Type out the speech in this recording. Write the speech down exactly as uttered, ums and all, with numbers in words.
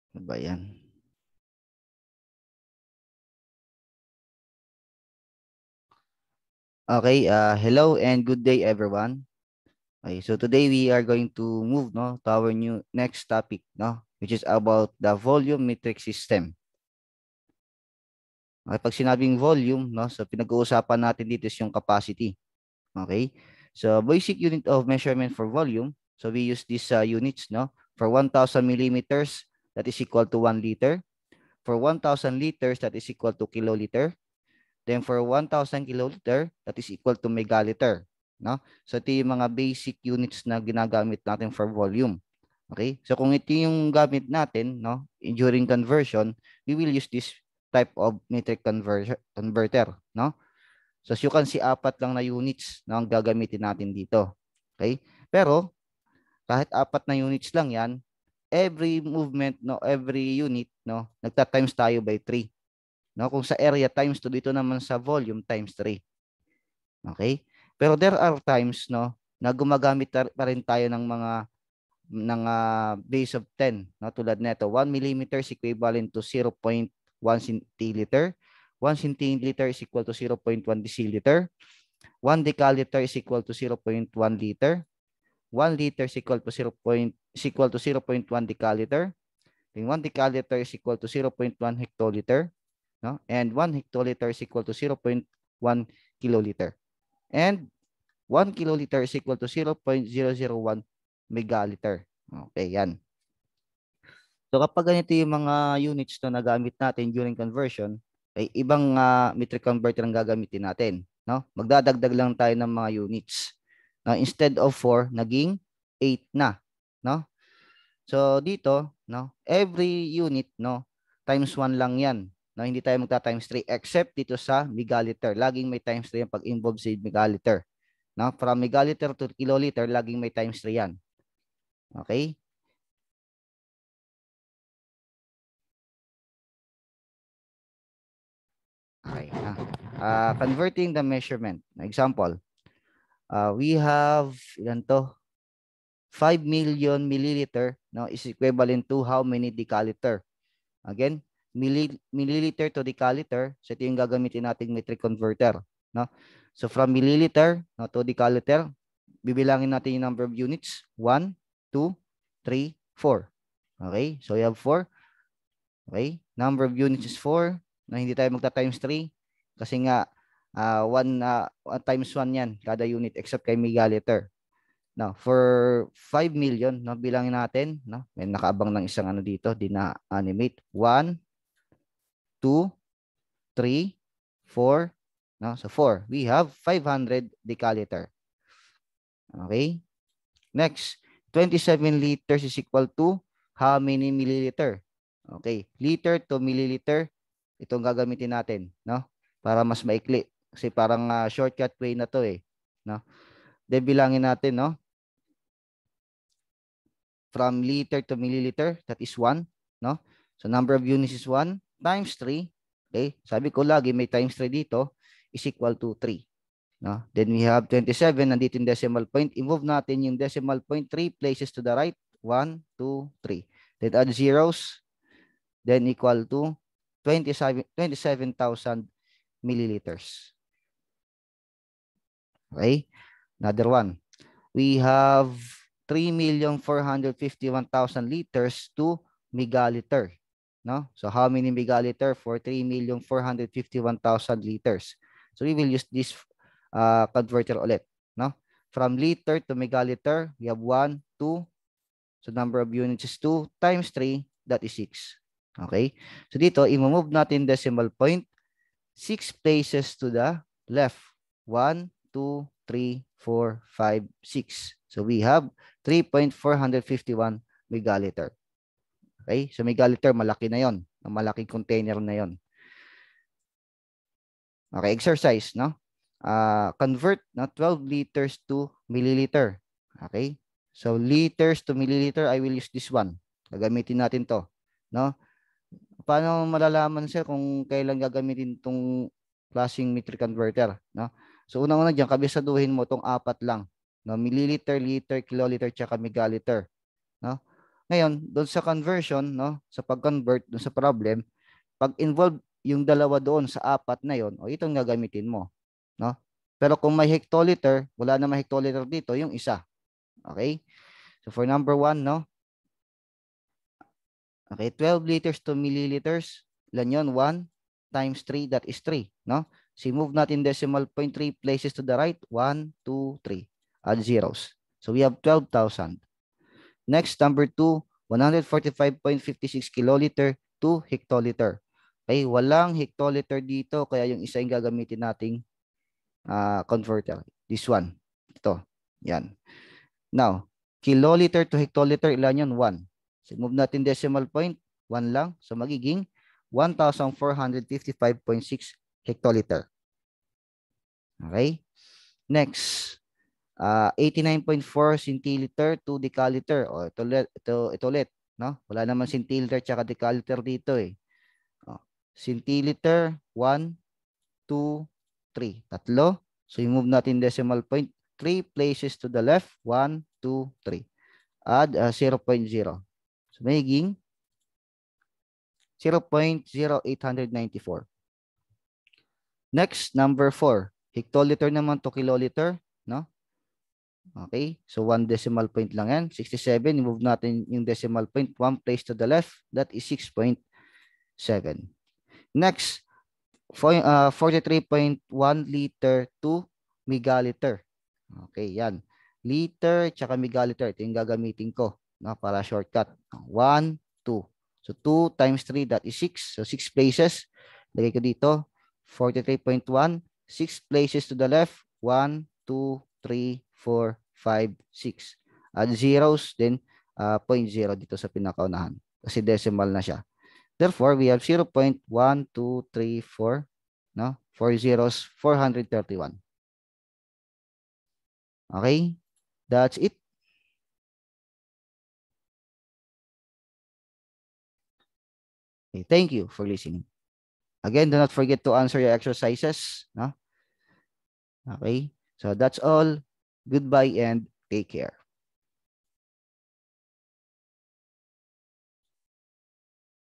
Ano ba yan? Okay, uh, hello and good day everyone. Okay, so today we are going to move no to our new next topic no which is about the volume metric system. Okay, pag sinabing volume no, so pinag-uusapan natin dito is yung capacity. Okay? So basic unit of measurement for volume. So we use these uh, units no for one thousand millimeters that is equal to one liter. For one thousand liters that is equal to kiloliter. Then for one thousand kiloliter, that is equal to megaliter. No? So ito yung mga basic units na ginagamit natin for volume. Okay? So kung ito yung gamit natin, no, during conversion, we will use this type of metric converter, converter, no? So as you can see, apat lang na units na ang gagamitin natin dito. Okay? Pero kahit apat na units lang 'yan, every movement, no, every unit, no, nagta-times tayo by three. No, kung sa area times two, dito naman sa volume times three. Okay? Pero there are times no na gumagamit pa rin tayo ng mga ng uh, base of ten, no, tulad nito one millimeter is equivalent to zero point one centiliter, one centiliter is equal to zero point one deciliter, one decaliter is equal to zero point one liter, one liter is equal to zero. Is equal to zero point one decaliter, and one decaliter is equal to zero point one hectoliter, no? And one hectoliter is equal to zero point one kiloliter. And one kiloliter is equal to zero point zero zero one megaliter. Okay, yan. So kapag ganito yung mga units na nagamit natin during conversion, ay ibang uh, metric converter ang gagamitin natin. No? Magdadagdag lang tayo ng mga units. No? Instead of four, naging eight na. No? So dito, no, every unit, no, times one lang yan. No, hindi tayo magta-times three except dito sa megaliter. Laging may times three yan pag involved sa megaliter. No, from megaliter to kiloliter, laging may times three yan. Okay? Okay. Uh, converting the measurement. Example, uh, we have, ilan to? five million milliliter, no, is equivalent to how many decaliter? Again, milliliter to decaliter, so ito yung gagamitin nating metric converter, no? So from milliliter, no, to decaliter, bibilangin natin yung number of units, one, two, three, four. Okay? So you have four. Okay? Number of units is four, na hindi tayo magta-times three kasi nga uh, one uh, times one yan kada unit except kay megaliter. Now, for five million, no, bilangin natin, no? May nakaabang ng isang ano dito, dina-animate. one, two, three, four, no? So four. We have five hundred decaliter. Okay? Next, twenty-seven liters is equal to how many milliliter? Okay, liter to milliliter, itong gagamitin natin, no? Para mas maikli. Kasi parang uh, shortcut way na to eh, no? Then bilangin natin, no? From liter to milliliter, that is one, no? So number of units is one times three. Okay? Sabi ko lagi may times three dito is equal to three. No? Then we have twenty-seven, nandito yung decimal point. I-move natin yung decimal point three places to the right. one, two, three. Then add zeros. Then equal to twenty-seven thousand milliliters. Okay? Another one. We have three million four hundred fifty-one thousand liters to megaliter. No? So how many megaliter for three million four hundred fifty-one thousand liters? So we will use this uh, converter ulit. No? From liter to megaliter, we have one, two. So number of units is two times three, that is six. Okay? So dito, i-move natin decimal point six places to the left. one, two, three, four, five, six. So we have three point four five one megaliter. Okay? So megaliter, malaki na yon. Malaking container na yon. Okay, exercise, no? Uh, convert no, twelve liters to milliliter. Okay? So liters to milliliter, I will use this one. Gagamitin natin to. No? Paano malalaman sir kung kailan gagamitin itong klaseng metric converter? No? So unang-una dyan, kabisaduhin mo itong apat lang. No? Milliliter, liter, kiloliter, tsaka megaliter. No? Ngayon, doon sa conversion, no, sa pag-convert doon sa problem, pag involve yung dalawa doon sa apat na yon, o itong gagamitin mo, no? Pero kung may hectoliter, wala na may hectoliter dito, yung isa. Okay? So for number one, no? Okay, twelve liters to milliliters. Ilan yun? one times three, that is three, no? So move natin decimal point three places to the right. one, two, three. Add zeros. So we have twelve thousand. Next, number two, one hundred forty-five point five six kiloliter to hectoliter. Okay, walang hectoliter dito, kaya yung isa yung gagamitin nating uh, converter. This one. Ito. Yan. Now, kiloliter to hectoliter, ilan yun? one. So, move natin decimal point. one lang. So, magiging one thousand four hundred fifty-five point six hectoliter. Okay? Next, uh, eighty-nine point four centiliter to decaliter. O, ito, ito, ito ulit. No? Wala naman centiliter tsaka decaliter dito eh. O, centiliter, one, two, three. Tatlo. So, i-move natin decimal point. three places to the left. one, two, three. Add uh, zero point zero. So, magiging zero point zero eight nine four. Next, number four. Hectoliter naman to kiloliter. No? Okay. So, one decimal point lang yan. sixty-seven. I-move natin yung decimal point. One place to the left. That is six point seven. Next, for, uh, forty-three point one liter to megaliter. Okay, yan. Liter tsaka megaliter. Ito yung gagamitin ko, no, para shortcut. one, two. So, two times three, that is six. So, six places. Lagay ko dito. forty-three point one. six places to the left. one, two, three, four, five, six. Add zeros, then uh, zero point zero dito sa pinakaunahan. Kasi decimal na siya. Therefore, we have zero point one two three four. No? four zeros, four hundred thirty-one. Okay, that's it. Okay, thank you for listening. Again, do not forget to answer your exercises. No? Okay, so that's all. Goodbye and take care.